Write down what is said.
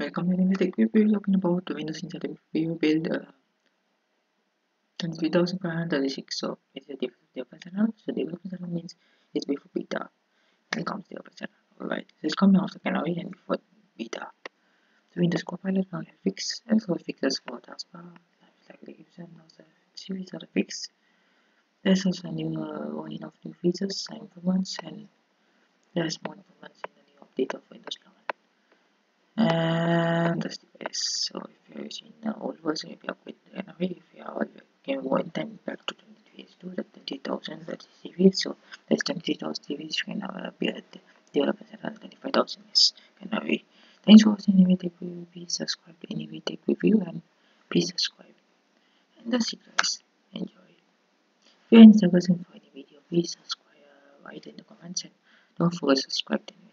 Welcome to the quick review talking about the Windows Insider Preview build 23,536. So it's a developer channel. So developer channel means it's before beta. Then comes developer channel. Alright, so it's coming after Canary and before beta. So Windows Copilot now have fixed also fixes for taskbar, like the Gibson, also series are fixed. There's also a new warning of new features, improvements, and there's more improvements in the new update of Windows 11. And that's the base. So if you're using the old version, if you upgrade the Canary, if you are can go in time back to 2022, the 20,000 that is series. So that's 20,000 series. You can build developers at 25,000 is Canary. Thanks for watching Anyway Tech Review. Please subscribe to Anyway Tech Review and please subscribe. And that's it, guys. Enjoy. If you're any suggestion for any video, please subscribe, write in the comments, and don't forget to subscribe to